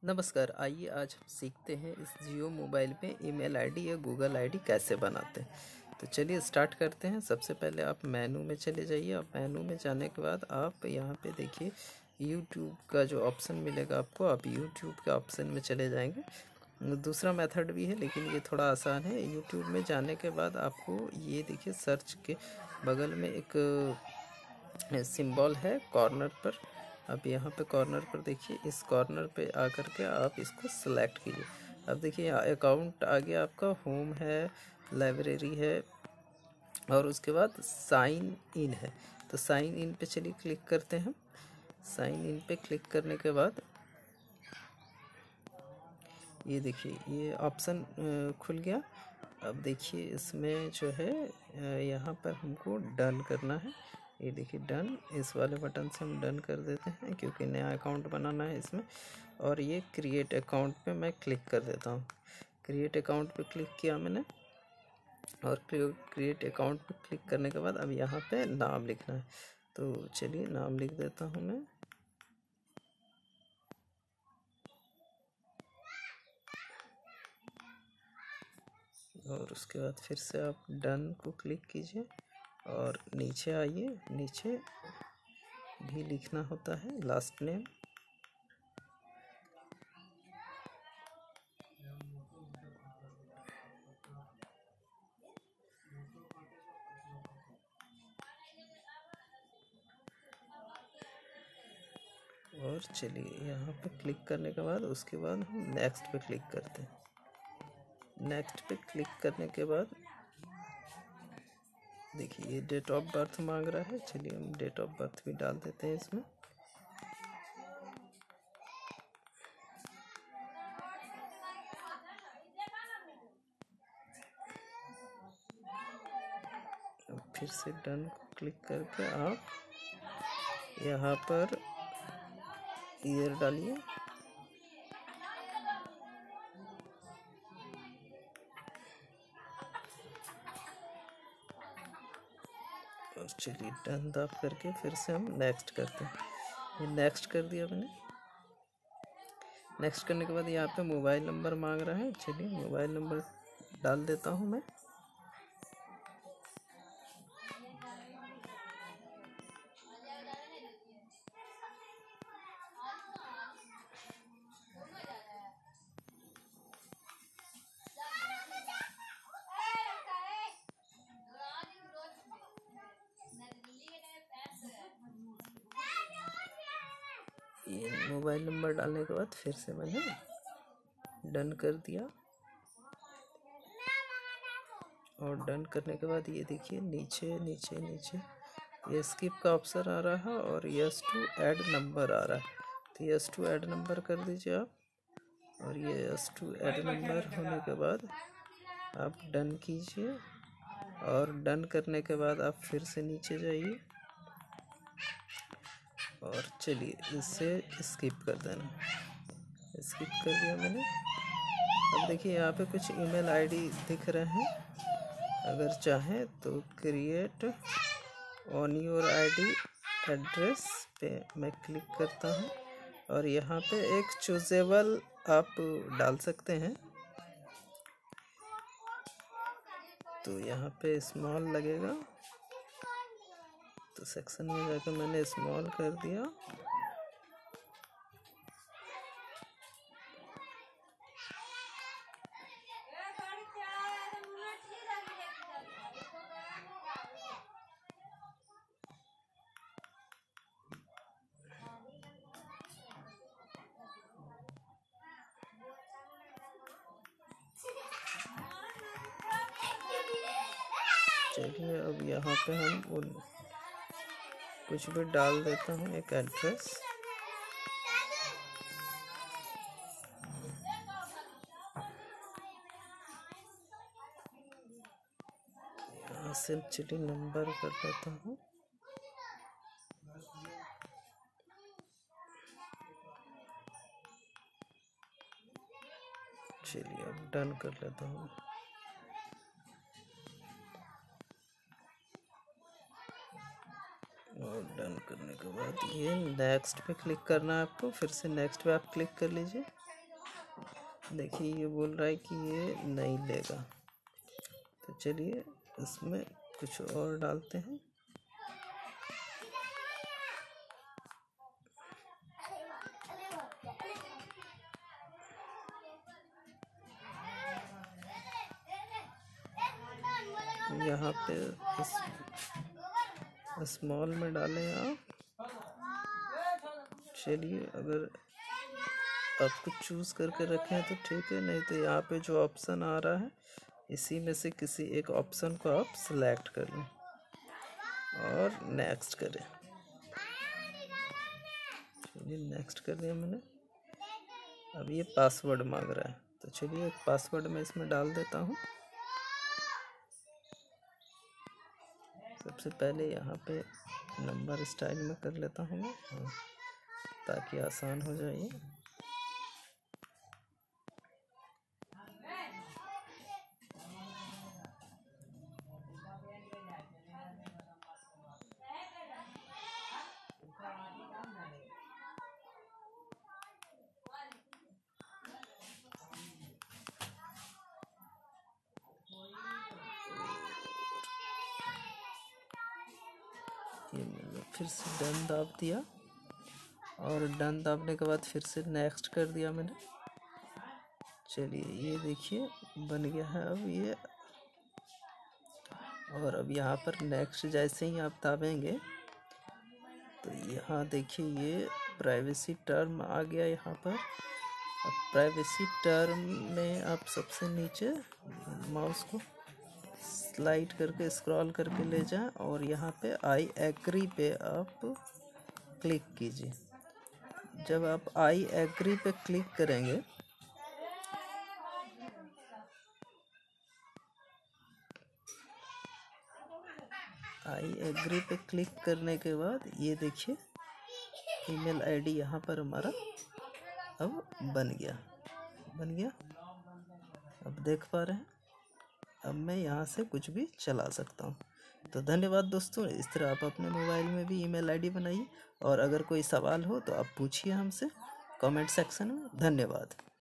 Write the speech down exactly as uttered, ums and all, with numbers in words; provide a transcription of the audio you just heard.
नमस्कार। आइए आज हम सीखते हैं इस जियो मोबाइल में ईमेल आईडी या गूगल आईडी कैसे बनाते हैं। तो चलिए स्टार्ट करते हैं। सबसे पहले आप मेनू में चले जाइए। आप मेनू में जाने के बाद आप यहाँ पे देखिए यूट्यूब का जो ऑप्शन मिलेगा आपको, आप यूट्यूब के ऑप्शन में चले जाएंगे। दूसरा मेथड भी है लेकिन ये थोड़ा आसान है। यूट्यूब में जाने के बाद आपको ये देखिए सर्च के बगल में एक सिंबल है कॉर्नर पर। अब यहाँ पे कॉर्नर पर देखिए, इस कॉर्नर पे आकर के आप इसको सेलेक्ट कीजिए। अब देखिए अकाउंट आ गया आपका, होम है, लाइब्रेरी है और उसके बाद साइन इन है। तो साइन इन पे चलिए क्लिक करते हैं। साइन इन पे क्लिक करने के बाद ये देखिए ये ऑप्शन खुल गया। अब देखिए इसमें जो है यहाँ पर हमको डन करना है। ये देखिए डन, इस वाले बटन से हम डन कर देते हैं क्योंकि नया अकाउंट बनाना है इसमें। और ये क्रिएट अकाउंट पे मैं क्लिक कर देता हूँ। क्रिएट अकाउंट पे क्लिक किया मैंने और क्रिएट अकाउंट पे क्लिक करने के बाद अब यहाँ पे नाम लिखना है। तो चलिए नाम लिख देता हूँ मैं। और उसके बाद फिर से आप डन को क्लिक कीजिए और नीचे आइए। नीचे भी लिखना होता है लास्ट नेम। और चलिए यहाँ पे क्लिक करने के बाद उसके बाद हम नेक्स्ट पे क्लिक करते हैं। नेक्स्ट पे क्लिक करने के बाद देखिए ये डेट ऑफ बर्थ मांग रहा है। चलिए हम डेट ऑफ बर्थ भी डाल देते हैं इसमें। फिर से डन को क्लिक करके आप यहाँ पर ईयर डालिए। और चलिए डन दाब करके फिर से हम नेक्स्ट करते हैं। ये नेक्स्ट कर दिया मैंने। नेक्स्ट करने के बाद यहाँ पे मोबाइल नंबर मांग रहा है। चलिए मोबाइल नंबर डाल देता हूँ मैं। ये मोबाइल नंबर डालने के बाद फिर से मैंने डन कर दिया। और डन करने के बाद ये देखिए नीचे नीचे नीचे ये स्किप का ऑप्शन आ रहा है और यस टू ऐड नंबर आ रहा है। तो यस टू ऐड नंबर कर दीजिए आप। और ये यस टू ऐड नंबर होने के बाद आप डन कीजिए। और डन करने के बाद आप फिर से नीचे जाइए और चलिए इसे स्किप कर देना। स्किप कर दिया मैंने। अब देखिए यहाँ पे कुछ ईमेल आईडी दिख रहे हैं। अगर चाहें तो create on your ID address पे मैं क्लिक करता हूँ और यहाँ पे एक चूजेबल आप डाल सकते हैं। तो यहाँ पे स्मॉल लगेगा, तो सेक्शन में जाकर मैंने स्मॉल कर दिया। चलिए अब यहाँ पे हम उन कुछ भी डाल देता हूँ, एक एड्रेस। यहाँ से चलिए नंबर कर लेता हूँ। चलिए अब डन कर लेता हूँ। और डन करने के बाद ये नेक्स्ट पे क्लिक करना है आपको। फिर से नेक्स्ट पे आप क्लिक कर लीजिए। देखिए ये बोल रहा है कि ये नहीं लेगा, तो चलिए इसमें कुछ और डालते हैं। यहाँ पे स्मॉल में डालें आप। चलिए अगर आप कुछ चूज़ करके रखें तो ठीक है, नहीं तो यहाँ पे जो ऑप्शन आ रहा है इसी में से किसी एक ऑप्शन को आप सिलेक्ट कर लें और नेक्स्ट करें। चलिए नेक्स्ट कर दिया मैंने। अब ये पासवर्ड मांग रहा है, तो चलिए एक पासवर्ड मैं इसमें डाल देता हूँ। सबसे पहले यहाँ पे नंबर स्टाइल में कर लेता हूँ मैं, ताकि आसान हो जाए। ये मैंने फिर से डन दाब दिया और डन दाबने के बाद फिर से नेक्स्ट कर दिया मैंने। चलिए ये देखिए बन गया है अब ये। और अब यहाँ पर नेक्स्ट जैसे ही आप दाबेंगे तो यहाँ देखिए ये प्राइवेसी टर्म आ गया यहाँ पर। अब प्राइवेसी टर्म में आप सबसे नीचे माउस को स्लाइड करके स्क्रॉल करके ले जाएं और यहाँ पे आई एग्री पे आप क्लिक कीजिए। जब आप आई एग्री पे क्लिक करेंगे आई एग्री पे क्लिक करने के बाद ये देखिए ईमेल आईडी यहाँ पर हमारा अब बन गया बन गया अब देख पा रहे हैं। अब मैं यहाँ से कुछ भी चला सकता हूँ। तो धन्यवाद दोस्तों, इस तरह आप अपने मोबाइल में भी ईमेल आईडी बनाइए और अगर कोई सवाल हो तो आप पूछिए हमसे कमेंट सेक्शन में। धन्यवाद।